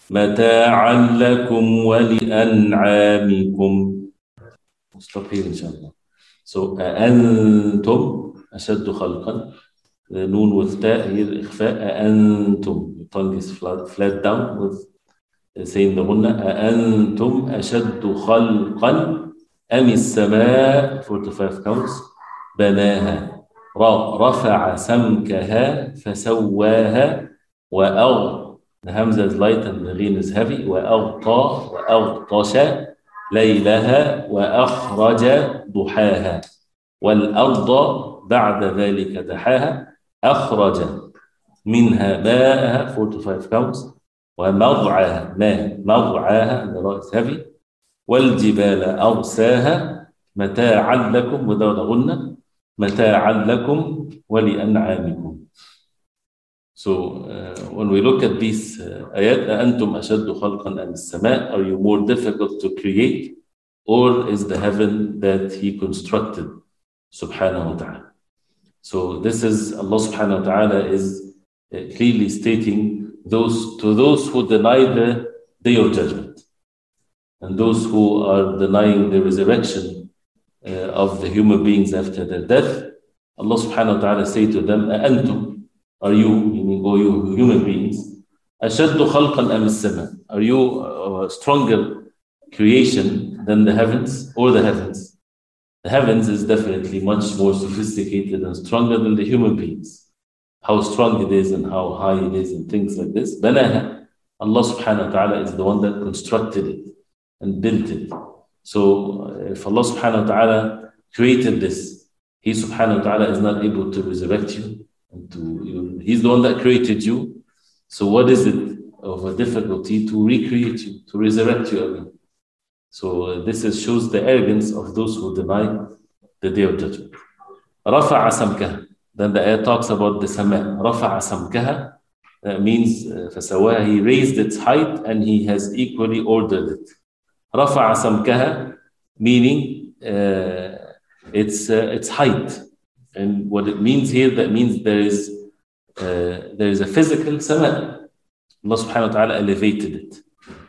متاعا لكم ولأنعامكم. We'll stop here inshallah. So أأنتم أشد خلقا. The noon with ta here إخفاء. أأنتم. The tongue is flat down with saying the غنة. أأنتم أشد خلقا أم السماء 45 counts بناها رفع سمكها فسواها the hamza is light and the ghin is heavy وأغطش ليلها وأخرج ضحاها والأرض بعد ذلك دحاها أخرج منها ماءها 45 counts ومضعها مضعها the right is heavy والجبال أرساها متاعا لكم without غنة متاعا لكم ولأنعامكم. So when we look at these ayat, أأنتم أشد خلقا أم السماء, are you more difficult to create or is the heaven that he constructed subhanahu wa ta'ala? So this is Allah subhanahu wa ta'ala is clearly stating to those who deny the day of judgment and those who are denying the resurrection of the human beings after their death, Allah subhanahu wa ta'ala say to them, أأنتم, are you, meaning all you human beings, أشد خلقا أم السماء, are you a stronger creation than the heavens or the heavens? The heavens is definitely much more sophisticated and stronger than the human beings. How strong it is and how high it is and things like this. بناها, Allah subhanahu wa ta'ala is the one that constructed it and built it. So if Allah subhanahu wa ta'ala created this, He subhanahu wa ta'ala is not able to resurrect you. He's the one that created you. So what is it of a difficulty to recreate you, to resurrect you again? So this shows the arrogance of those who deny the day of judgment. رفع سمكها. Then the ayah talks about the sama. رفع سمكها. That means فسواها, he raised its height and he has equally ordered it. رفع سمكها, meaning its height. And what it means here, that means there is a physical sama. Allah subhanahu wa ta'ala elevated it.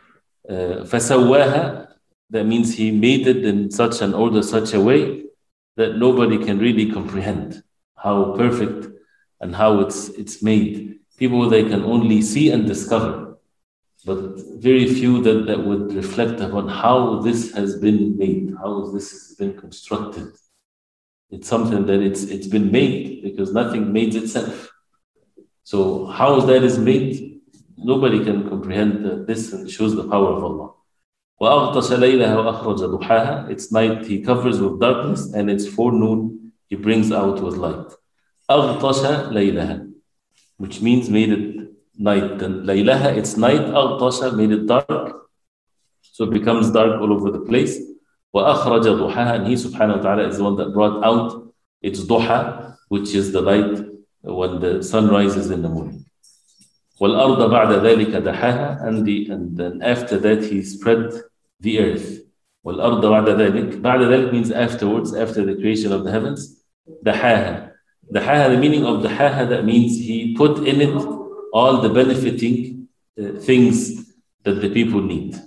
فسواها, that means he made it in such an order, such a way that nobody can really comprehend how perfect and how it's made. People, they can only see and discover, but very few that would reflect upon how this has been made, how this has been constructed. It's something that it's been made because nothing made itself. So how that is made, nobody can comprehend this, and shows the power of Allah. وَأَغْطَشَ لَيْلَهَا وَأَخْرَجَ ضُحَاهَا. Its night he covers with darkness, and its forenoon he brings out with light. أَغْطَشَ لَيْلَهَا, which means made it night. Then لَيْلَهَا, its night. أَغْطَشَ, made it dark. So it becomes dark all over the place. وَأَخْرَجَ ضُحَاهَا, and he subhanahu wa ta'ala is the one that brought out its duha, which is the light when the sun rises in the morning. وَالْأَرْضَ بَعْدَ ذَلِكَ دَحَاهَا, and then after that he spread the earth. وَالْأَرْضَ بَعْدَ ذَلِكَ, بعد ذلك means afterwards, after the creation of the heavens. دَحَاهَا, the meaning of دَحَاهَا, that means he put in it all the benefiting things that the people need.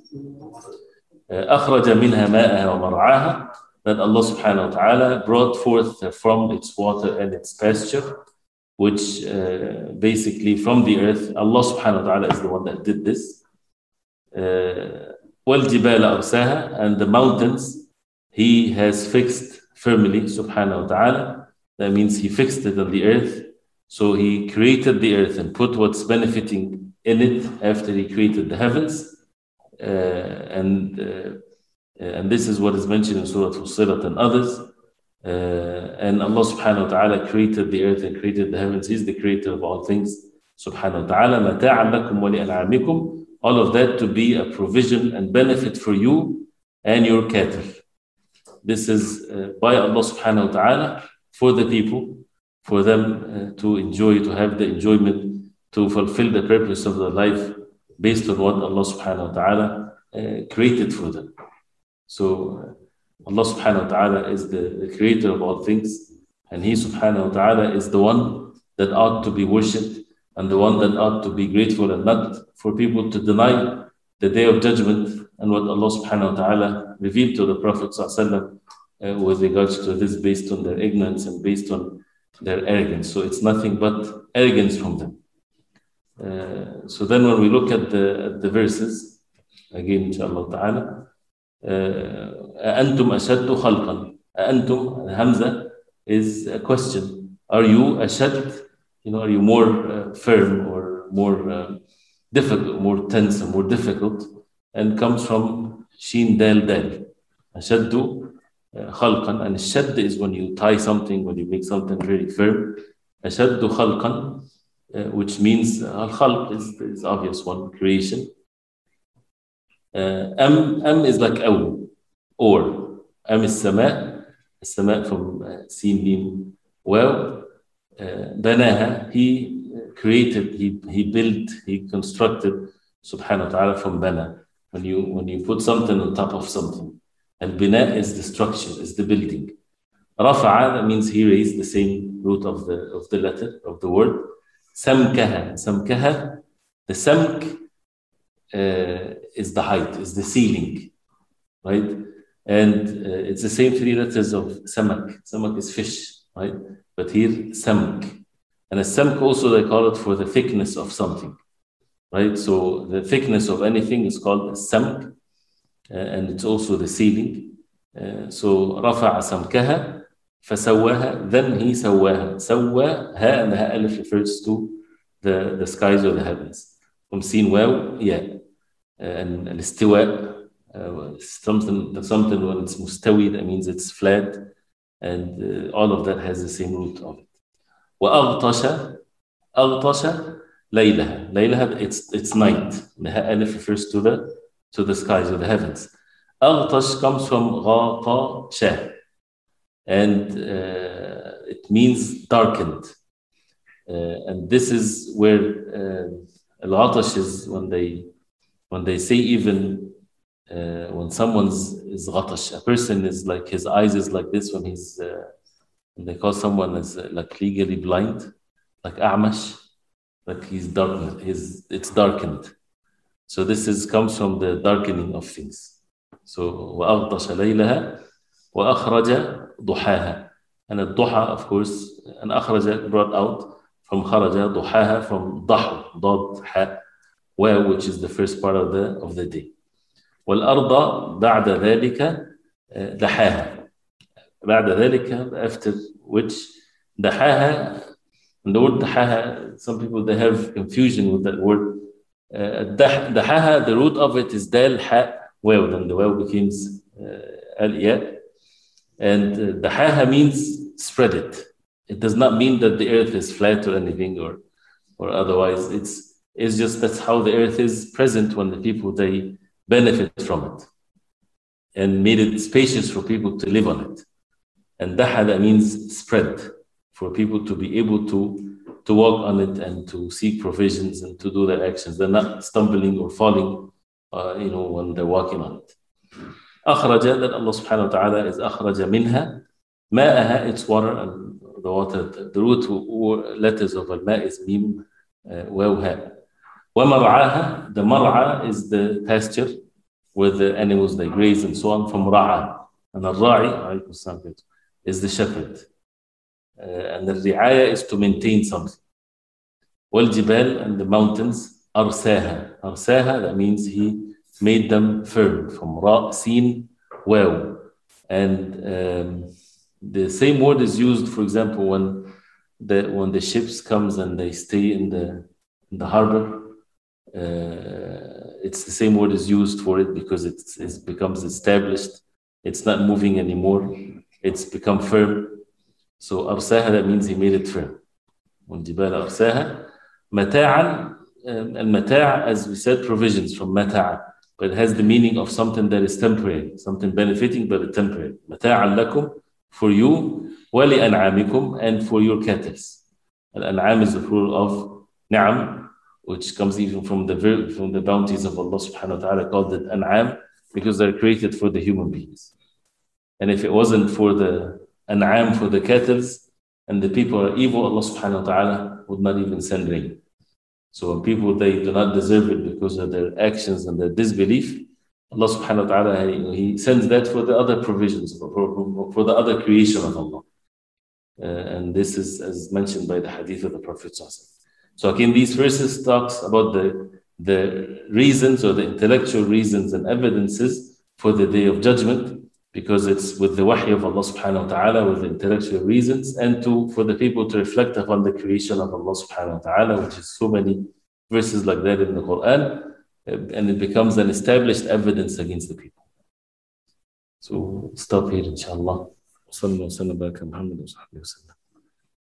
أخرج منها ماءها ومرعاها, that Allah subhanahu wa ta'ala brought forth from its water and its pasture, which basically from the earth, Allah subhanahu wa ta'ala is the one that did this. وَالْجِبَالَ أَرْسَاهَا, and the mountains he has fixed firmly subhanahu wa ta'ala. That means he fixed it on the earth. So he created the earth and put what's benefiting in it after he created the heavens. And this is what is mentioned in Surah Fussilat and others. And Allah subhanahu wa ta'ala created the earth and created the heavens. He's the creator of all things subhanahu wa ta'ala. مَتَاعًا لَكُمْ وَلِأَنْعَامِكُمْ, all of that to be a provision and benefit for you and your cattle. This is by Allah subhanahu wa ta'ala for the people, for them to enjoy, to have the enjoyment, to fulfill the purpose of their life based on what Allah subhanahu wa ta'ala created for them. So Allah subhanahu wa ta'ala is the creator of all things, and He subhanahu wa ta'ala is the one that ought to be worshipped and the one that ought to be grateful, and not for people to deny the day of judgment and what Allah subhanahu wa ta'ala revealed to the Prophet sallallahu with regards to this, based on their ignorance and based on their arrogance. So it's nothing but arrogance from them. So then when we look at the verses, again, inshallah ta'ala, أَأَنْتُمْ أَشَدُّ خَلْقًا. أَأَنْتُمْ, Hamza is a question. Are you ashad? Are you more firm or more difficult, more tense and more difficult? And comes from Shin Dal Dal. Ashaddu khalqan. And shadd is when you tie something, when you make something very firm. Ashaddu khalqan, which means al-khalq is obvious one, creation. Am is like aw, or. Am is sama, from Sin Mim Waw. Banaha, he created, he built, he constructed, subhanahu wa ta'ala, from bana. When you put something on top of something. Al-bina is the structure, is the building. Rafa'a, that means he raised, the same root of the letter, of the word. Samkaha. Samkaha, the samk is the height, is the ceiling, right? And it's the same three letters of samak. Samak is fish, right? But here, samk. And a samk also, they call it for the thickness of something, right? So the thickness of anything is called a samk, and it's also the ceiling. So رفع سمكها فسواها, then he سواها. سواها, and the ha alif refers to the skies or the heavens. From Sin Waw, yeah. And الاستواء, something when it's mustawi, that means it's flat, and all of that has the same root of it. وأغطش, أغطش ليلها. ليلها, it's night. The ha alif refers to the skies or the heavens. أغطش comes from غطش, and it means darkened. And this is where al-ghatash is when they say, even when someone's is ghatash, a person is like, his eyes is like this when he's when they call someone as like legally blind, like a'mash, like he's darkened, it's darkened. So this comes from the darkening of things. So وأغطش ليلها وأخرج ضحاها. And الضحى, of course, and أخرج brought out from خرج, ضحاها from ضحو, ضاد حاء, واو, which is the first part of the day. والأرض بعد ذلك دحاها. بعد ذلك, after which, دحاها. And the word دحاها, some people they have confusion with that word. دحاها, the root of it is dal ha waw, then the waw becomes al ya, and دحاها means spread it. It does not mean that the earth is flat or anything or otherwise. It's just that's how the earth is present when the people they benefit from it and made it spacious for people to live on it. And daha, that means spread, for people to be able to walk on it and to seek provisions and to do their actions. They're not stumbling or falling, when they're walking on it. أخرج, that Allah subhanahu wa ta'ala is أخرج منها ماءها, it's water, and the water, the root letters of al-ma is mim, waw, ha. ومرعاها, the mar'a is the pasture where the animals they graze and so on, from ra'a. And al-ra'i is the shepherd. And the ri'aya is to maintain something. والجبال, and the mountains, أرساها. أرساها, that means he made them firm, from ra, sin, waw. And the same word is used, for example, when the ships comes and they stay in the harbor. It's the same word is used for it because it becomes established. It's not moving anymore. It's become firm. So أرساها, that means he made it firm. والجبال أرساها متاعا. المتاع, as we said, provisions from متاع, but it has the meaning of something that is temporary, something benefiting but temporary. متاعا لكم, for you, ولأنعامكم, and for your cattle. Al-an'am is the plural of ni'am, which comes even from the bounties of Allah subhanahu wa ta'ala, called it an'am, because they're created for the human beings. And if it wasn't for the an'am, for the cattle, and the people are evil, Allah subhanahu wa ta'ala would not even send rain. So when people, they do not deserve it because of their actions and their disbelief, Allah subhanahu wa ta'ala, He sends that for the other provisions, for the other creation of Allah. And this is as mentioned by the hadith of the Prophet. So again, these verses talks about the reasons or the intellectual reasons and evidences for the day of judgment, because it's with the wahy of Allah subhanahu wa ta'ala, with the intellectual reasons, and for the people to reflect upon the creation of Allah subhanahu wa ta'ala, which is so many verses like that in the Quran, and it becomes an established evidence against the people. So stop here, inshallah. وصلى الله وسلم وبارك على محمد وصحبه وسلم.